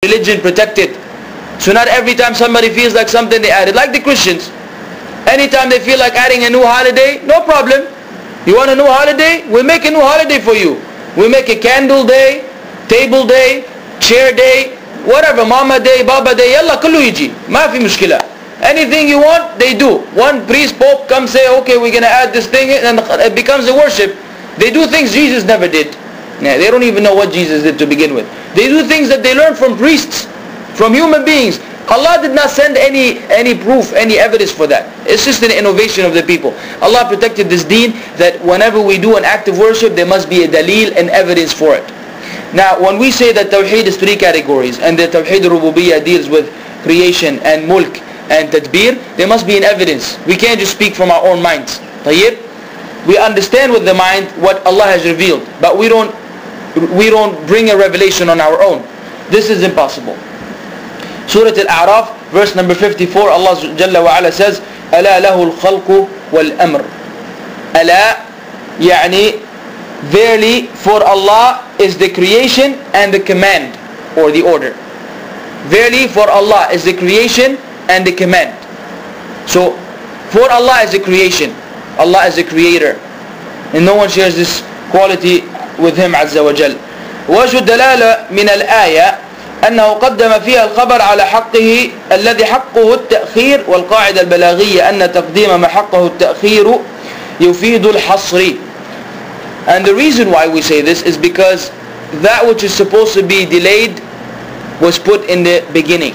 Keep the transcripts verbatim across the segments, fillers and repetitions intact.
religion protected. So not every time somebody feels like something, they add it. Like the Christians. Anytime they feel like adding a new holiday, no problem. You want a new holiday? We'll make a new holiday for you. We'll make a candle day, table day, chair day, whatever, mama day, baba day, yalla kullu yiji. Ma fi mushkila. Anything you want, they do. One priest, pope comes say, okay, we're going to add this thing, and it becomes a worship. They do things Jesus never did. Yeah, they don't even know what Jesus did to begin with. They do things that they learned from priests, from human beings. Allah did not send any any proof, any evidence for that. It's just an innovation of the people. Allah protected this deen that whenever we do an act of worship, there must be a dalil and evidence for it. Now, when we say that Tawheed is three categories, and the Tawheed Rububiyyah deals with creation and mulk and tadbir, there must be an evidence. We can't just speak from our own minds. طيب? We understand with the mind what Allah has revealed, but we don't we don't bring a revelation on our own. This is impossible. Surah Al-A'raf, verse number fifty-four, Allah Jalla wa Ala says, أَلَا لَهُ الْخَلْقُ وَالْأَمْرُ. أَلَا يعني verily for Allah is the creation and the command, or the order. Verily for Allah is the creation and the command. So for Allah is the creation. Allah is the creator, and no one shares this quality with Him Azza wa Jal. وجه الدلالة من الآية أنه قدم فيها الخبر على حقه الذي حقه التأخير، والقاعدة البلاغية أن تقديم ما حقه التأخير يفيد الحصر. And the reason why we say this is because that which is supposed to be delayed was put in the beginning.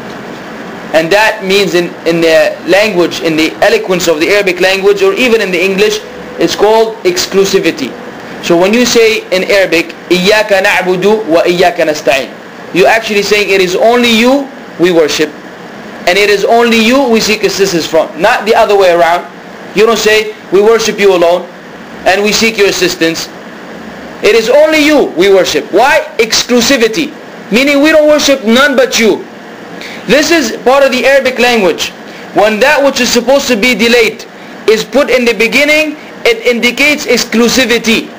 And that means in, in the language, in the eloquence of the Arabic language, or even in the English, it's called exclusivity. So when you say in Arabic, إِيَّاكَ نَعْبُدُ وَإِيَّاكَ نَسْتَعِينُ, you're actually saying it is only you we worship, and it is only you we seek assistance from. Not the other way around. You don't say, we worship you alone, and we seek your assistance. It is only you we worship. Why? Exclusivity. Meaning we don't worship none but you. This is part of the Arabic language. When that which is supposed to be delayed is put in the beginning, it indicates exclusivity.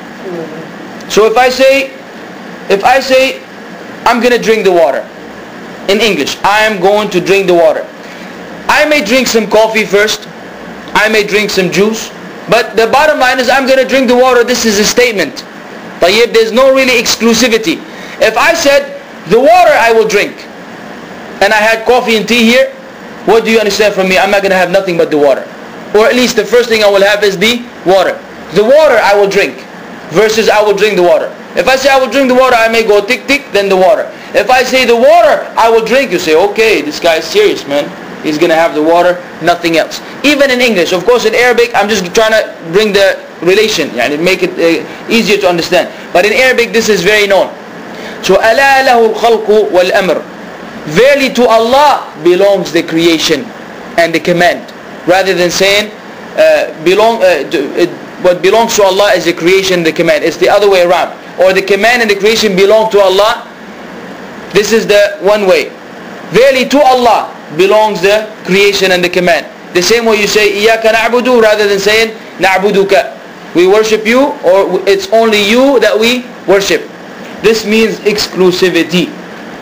So if I say, if I say, I'm going to drink the water. In English, I am going to drink the water. I may drink some coffee first. I may drink some juice. But the bottom line is I'm going to drink the water. This is a statement. But yet there's no really exclusivity. If I said, the water I will drink, and I had coffee and tea here, what do you understand from me? I'm not going to have nothing but the water. Or at least the first thing I will have is the water. The water I will drink versus I will drink the water. If I say I will drink the water, I may go tick tick, then the water. If I say the water I will drink, you say, okay, this guy is serious, man. He's going to have the water, nothing else. Even in English. Of course in Arabic, I'm just trying to bring the relation, and make it uh, easier to understand. But in Arabic, this is very known. So, أَلَا لَهُ الْخَلْقُ وَالْأَمْرُ. Verily to Allah belongs the creation and the command. Rather than saying, uh, belong, uh, to, uh, what belongs to Allah is the creation and the command. It's the other way around. Or the command and the creation belong to Allah. This is the one way. Verily to Allah belongs the creation and the command. The same way you say إِيَّاكَ نَعْبُدُ rather than saying نَعْبُدُكَ. We worship you, or it's only you that we worship. This means exclusivity.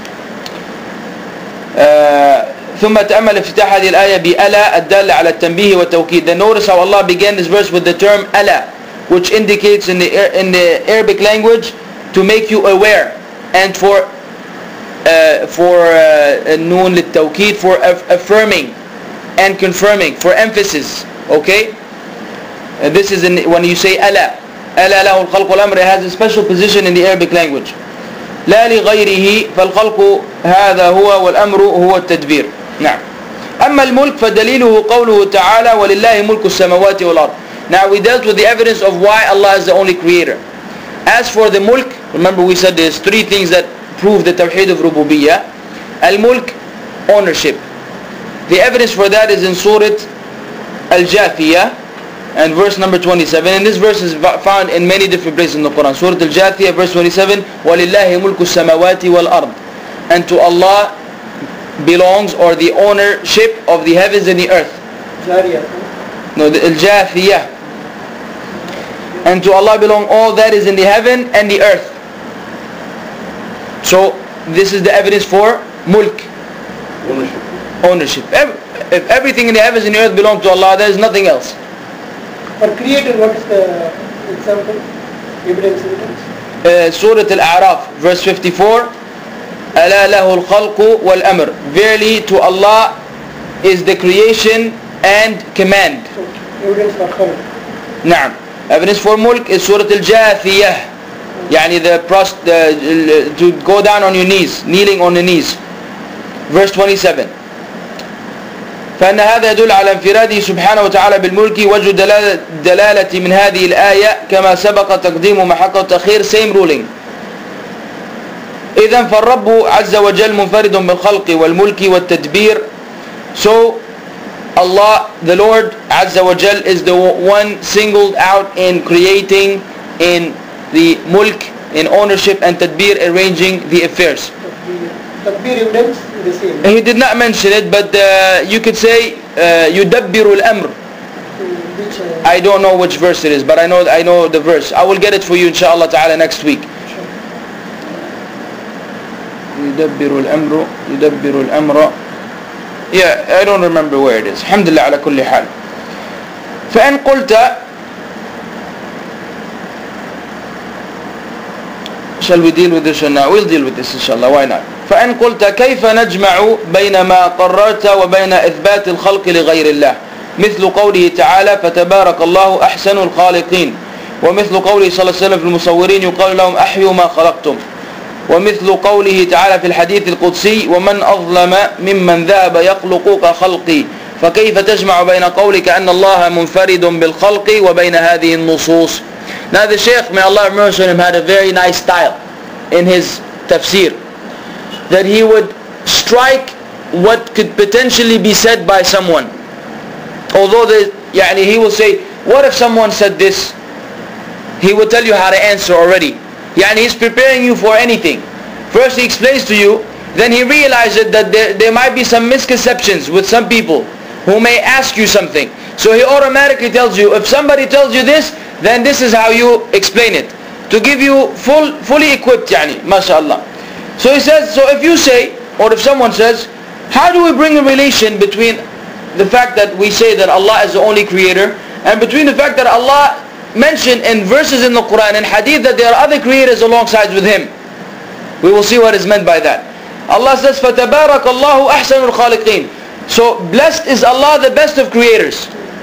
Uh, ثم تأمل افتتاح هذه الآية بألا الدالة على التنبيه والتوكيد. Then notice how Allah began this verse with the term ألا, which indicates in the in the Arabic language to make you aware, and for uh, for noon للتوكيد, for affirming and confirming, for emphasis. Okay, and this is in, when you say ألا ألا له الخلق والأمر, it has a special position in the Arabic language. لا لغيره فالخلق هذا هو والأمر هو التدبير. نعم. أما الملك فدليله قوله تعالى ولله ملك السماوات والأرض. Now we dealt with the evidence of why Allah is the only creator. As for the mulk, remember we said there's three things that prove the Tawheed of Rububiyyah. Al-mulk, ownership. The evidence for that is in Surah Al-Jathiyah and verse number twenty-seven. And this verse is found in many different places in the Quran. Surah Al-Jathiyah verse twenty-seven, وَلِلَّهِ مُلْكُ السَّمَوَاتِ وَالْأَرْضِ. And to Allah belongs, or the ownership of the heavens and the earth. No, the Al-Jathiyah. And to Allah belong all that is in the heaven and the earth. So this is the evidence for mulk, Ownership. ownership. If everything in the heavens and the earth belongs to Allah, there is nothing else. For creator, what is the example? Evidence, evidence. Uh, Surah Al-A'raf, verse fifty-four. أَلَا لَهُ الْخَلْقُ وَالْأَمْرُ. Verily to Allah is the creation and command. So, evidence for khalq. نعم. Evidence for mulk is Surah Al-Jathiyah. يعني the, prost, the to go down on your knees, kneeling on the knees. Verse twenty-seven. فأن هذا يدل على انفراده سبحانه وتعالى بالملك. وجه دلالة من هذه الآية كما سبق تقديم محق التأخير. Same ruling. إذن فالرب عز وجل منفرد بالخلق والملك والتدبير. So Allah, the Lord عز وجل, is the one singled out in creating, in the mulk, in ownership, and tadbir, arranging the affairs. Tadbir evidence is the same. He did not mention it, but uh, you could say uh, يدبر الأمر. Which, uh, I don't know which verse it is, but I know I know the verse. I will get it for you inshallah ta'ala next week. يدبر الأمر يدبر الأمر. Yeah, I don't remember where it is. الحمد لله على كل حال. فإن قلت, shall we deal with this or not? We'll deal with this inshallah. Why not? فإن قلت كيف نجمع بين ما قررت وبين إثبات الخلق لغير الله مثل قوله تعالى فتبارك الله أحسن الخالقين ومثل قوله صلى الله عليه وسلم في المصورين يقال لهم أحيوا ما خلقتم ومثل قوله تعالى في الحديث القدسي ومن أظلم ممن ذهب يخلق كخلقي فكيف تجمع بين قولك أن الله منفرد بالخلق وبين هذه النصوص. Now the Shaykh, may Allah have mercy on him, had a very nice style in his tafsir, that he would strike what could potentially be said by someone. Although the, يعني, he will say, what if someone said this? He will tell you how to answer already. Yani he's preparing you for anything. First he explains to you, then he realizes that there, there might be some misconceptions with some people who may ask you something. So he automatically tells you, if somebody tells you this, then this is how you explain it. To give you full, fully equipped, yani, mashallah. So he says, so if you say, or if someone says, how do we bring a relation between the fact that we say that Allah is the only creator and between the fact that Allah mentioned in verses in the Quran and hadith that there are other creators alongside with him? We will see what is meant by that. Allah says, فَتَبَارَكَ اللَّهُ أَحْسَنُ الْخَالِقِينَ. So blessed is Allah, the best of creators.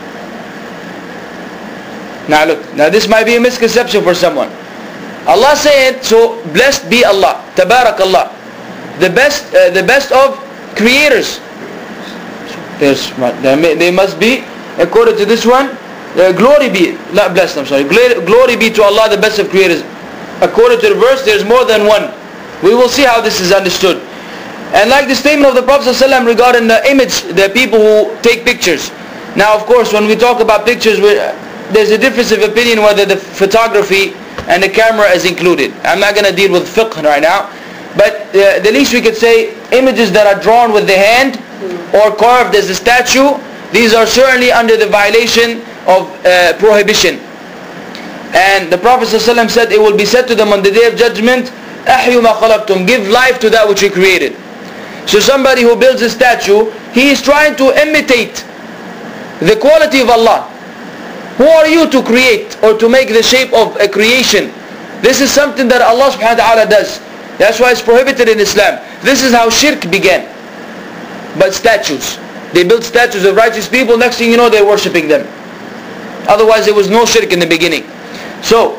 Now look, now this might be a misconception for someone. Allah said, so blessed be Allah, Tabarak Allah, the best, uh, the best of creators. There's, they must be, according to this one, uh, glory be, not blessed, I'm sorry, glory be to Allah, the best of creators. According to the verse, there's more than one. We will see how this is understood. And like the statement of the Prophet ﷺ regarding the image, the people who take pictures. Now of course, when we talk about pictures, there's a difference of opinion whether the photography and the camera is included. I'm not going to deal with fiqh right now, but uh, the least we could say, images that are drawn with the hand or carved as a statue, these are certainly under the violation of uh, prohibition. And the Prophet ﷺ said, it will be said to them on the day of judgment, أَحْيُوا مَا خَلَقْتُمْ, give life to that which you created. So somebody who builds a statue, he is trying to imitate the quality of Allah. Who are you to create or to make the shape of a creation? This is something that Allah subhanahu wa ta'ala does. That's why it's prohibited in Islam. This is how shirk began. But statues. They built statues of righteous people, next thing you know they're worshipping them. Otherwise there was no shirk in the beginning. So,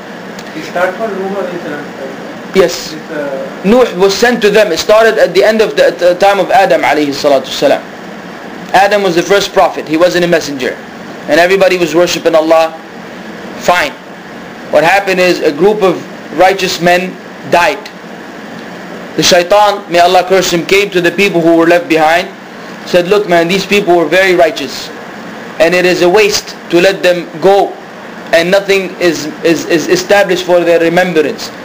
yes, Nuh was sent to them. It started at the end of the, the time of Adam alayhi salatu salam. Adam was the first prophet. He wasn't a messenger. And everybody was worshipping Allah. Fine. What happened is a group of righteous men died. The shaitan, may Allah curse him, came to the people who were left behind. Said, look man, these people were very righteous. And it is a waste to let them go. And nothing is, is, is established for their remembrance.